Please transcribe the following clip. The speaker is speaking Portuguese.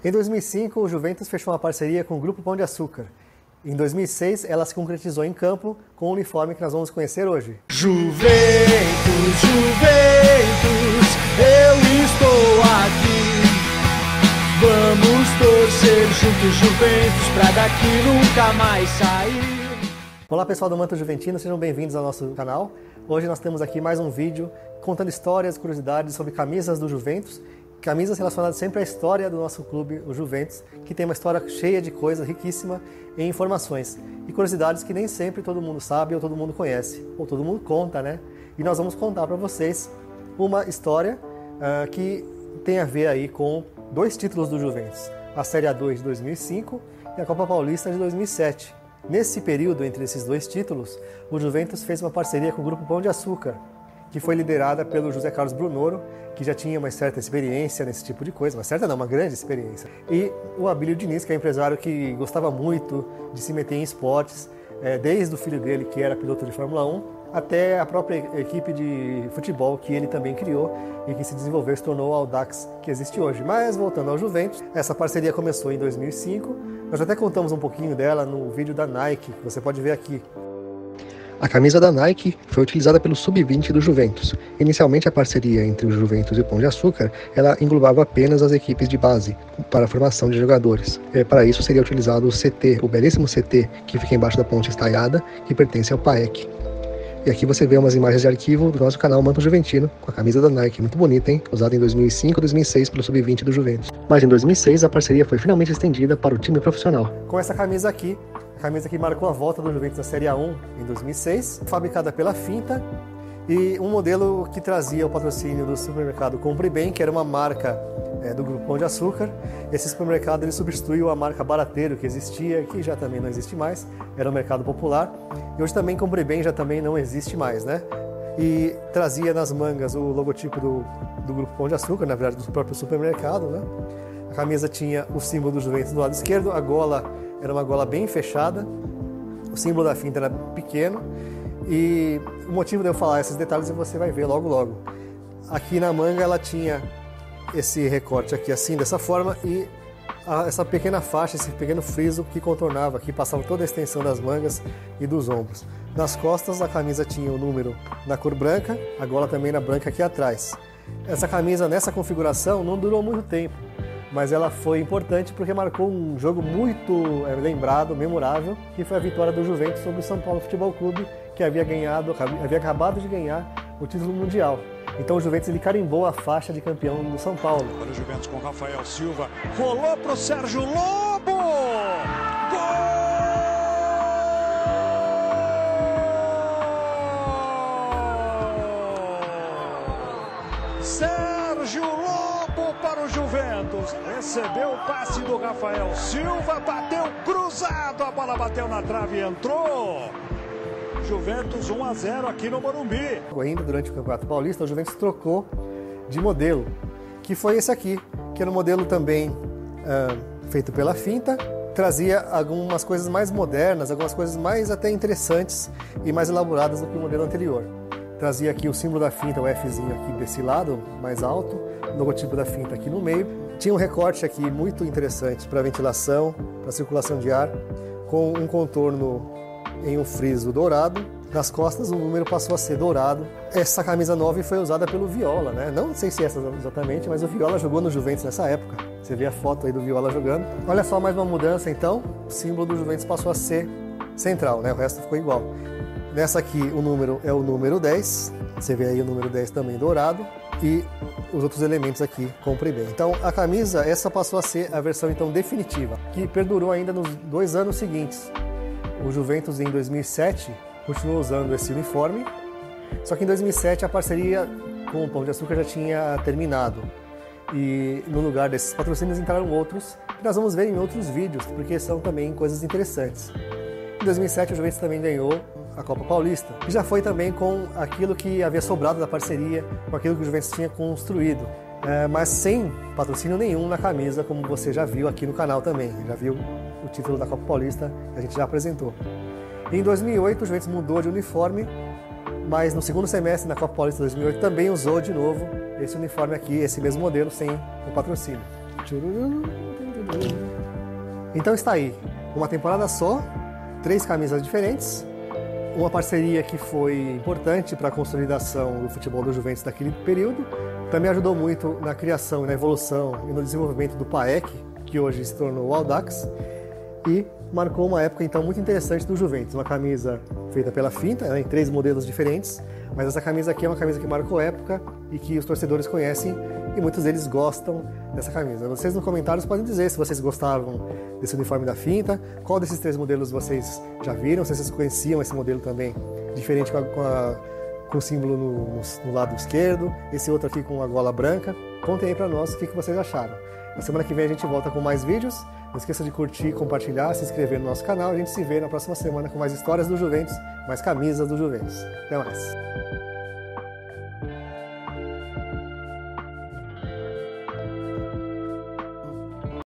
Em 2005, o Juventus fechou uma parceria com o Grupo Pão de Açúcar. Em 2006, ela se concretizou em campo com o uniforme que nós vamos conhecer hoje. Juventus, Juventus, eu estou aqui. Vamos torcer juntos, Juventus, pra daqui nunca mais sair. Olá pessoal do Manto Juventino, sejam bem-vindos ao nosso canal. Hoje nós temos aqui mais um vídeo contando histórias, curiosidades sobre camisas do Juventus. Camisas relacionadas sempre à história do nosso clube, o Juventus, que tem uma história cheia de coisas, riquíssima em informações. E curiosidades que nem sempre todo mundo sabe ou todo mundo conhece, ou todo mundo conta, né? E nós vamos contar para vocês uma história que tem a ver aí com dois títulos do Juventus. A Série A2 de 2005 e a Copa Paulista de 2007. Nesse período, entre esses dois títulos, o Juventus fez uma parceria com o Grupo Pão de Açúcar, que foi liderada pelo José Carlos Brunoro, que já tinha uma certa experiência nesse tipo de coisa, uma grande experiência. E o Abílio Diniz, que é um empresário que gostava muito de se meter em esportes, desde o filho dele, que era piloto de Fórmula 1, até a própria equipe de futebol que ele também criou e que se desenvolveu e se tornou o Audax que existe hoje. Mas voltando ao Juventus, essa parceria começou em 2005, nós até contamos um pouquinho dela no vídeo da Nike, que você pode ver aqui. A camisa da Nike foi utilizada pelo Sub-20 do Juventus. Inicialmente, a parceria entre o Juventus e o Pão de Açúcar, ela englobava apenas as equipes de base para a formação de jogadores. Para isso seria utilizado o CT, o belíssimo CT, que fica embaixo da ponte estaiada, que pertence ao PAEC. E aqui você vê umas imagens de arquivo do nosso canal Manto Juventino, com a camisa da Nike, muito bonita, hein? Usada em 2005 e 2006 pelo Sub-20 do Juventus. Mas em 2006, a parceria foi finalmente estendida para o time profissional. Com essa camisa aqui, a camisa que marcou a volta do Juventus na Série A1 em 2006, fabricada pela Finta, e um modelo que trazia o patrocínio do supermercado Compre Bem, que era uma marca do Grupo Pão de Açúcar. Esse supermercado ele substituiu a marca Barateiro que existia, que já também não existe mais, era um mercado popular, e hoje também Compre Bem já também não existe mais, né? E trazia nas mangas o logotipo do Grupo Pão de Açúcar, na verdade do próprio supermercado, né? A camisa tinha o símbolo do Juventus do lado esquerdo, a gola era uma gola bem fechada, o símbolo da Finta era pequeno, e o motivo de eu falar esses detalhes você vai ver logo logo. Aqui na manga ela tinha esse recorte aqui assim, dessa forma, e essa pequena faixa, esse pequeno friso que contornava, que passava toda a extensão das mangas e dos ombros. Nas costas a camisa tinha o número na cor branca, a gola também na branca aqui atrás. Essa camisa nessa configuração não durou muito tempo, mas ela foi importante porque marcou um jogo muito lembrado, memorável, que foi a vitória do Juventus sobre o São Paulo Futebol Clube, que havia acabado de ganhar o título mundial. Então o Juventus ele carimbou a faixa de campeão do São Paulo. Olha o Juventus com Rafael Silva, rolou pro Sérgio Lobo! Gol! Sérgio Lobo para o Juventus, recebeu o passe do Rafael Silva, bateu cruzado, a bola bateu na trave e entrou. Juventus 1-0 aqui no Morumbi. Ainda durante o Campeonato Paulista, o Juventus trocou de modelo, que foi esse aqui, que era um modelo também feito pela Finta, trazia algumas coisas mais modernas, algumas coisas mais até interessantes e mais elaboradas do que o modelo anterior. Trazia aqui o símbolo da Finta, o Fzinho aqui desse lado, mais alto, o logotipo da Finta aqui no meio. Tinha um recorte aqui muito interessante para ventilação, para circulação de ar, com um contorno em um friso dourado. Nas costas o número passou a ser dourado. Essa camisa 9 foi usada pelo Viola, né? Não sei se é essa exatamente, mas o Viola jogou no Juventus nessa época. Você vê a foto aí do Viola jogando. Olha só, mais uma mudança então. O símbolo do Juventus passou a ser central, né? O resto ficou igual. Nessa aqui o número é o número 10. Você vê aí o número 10 também dourado. E os outros elementos aqui, Compre Bem. Então a camisa, essa passou a ser a versão então definitiva, que perdurou ainda nos 2 anos seguintes. O Juventus em 2007 continuou usando esse uniforme, só que em 2007 a parceria com o Pão de Açúcar já tinha terminado. E no lugar desses patrocínios entraram outros, que nós vamos ver em outros vídeos, porque são também coisas interessantes. Em 2007 o Juventus também ganhou a Copa Paulista, que já foi também com aquilo que havia sobrado da parceria, com aquilo que o Juventus tinha construído, mas sem patrocínio nenhum na camisa, como você já viu aqui no canal também. Já viu o título da Copa Paulista, que a gente já apresentou. Em 2008 o Juventus mudou de uniforme, mas no segundo semestre da Copa Paulista de 2008 também usou de novo esse uniforme aqui, esse mesmo modelo, sem o patrocínio. Então está aí, uma temporada só, 3 camisas diferentes, uma parceria que foi importante para a consolidação do futebol do Juventus naquele período, também ajudou muito na criação, na evolução e no desenvolvimento do PAEK, que hoje se tornou o Audax, e marcou uma época então muito interessante do Juventus, uma camisa feita pela Finta, né, em 3 modelos diferentes, mas essa camisa aqui é uma camisa que marcou época e que os torcedores conhecem e muitos deles gostam dessa camisa. Vocês nos comentários podem dizer se vocês gostavam desse uniforme da Finta, qual desses 3 modelos vocês já viram, se vocês conheciam esse modelo também diferente com o símbolo no lado esquerdo, esse outro aqui com a gola branca. Contem aí pra nós o que vocês acharam. Na semana que vem a gente volta com mais vídeos. Não esqueça de curtir, compartilhar, se inscrever no nosso canal. A gente se vê na próxima semana com mais histórias do Juventus, mais camisas do Juventus. Até mais!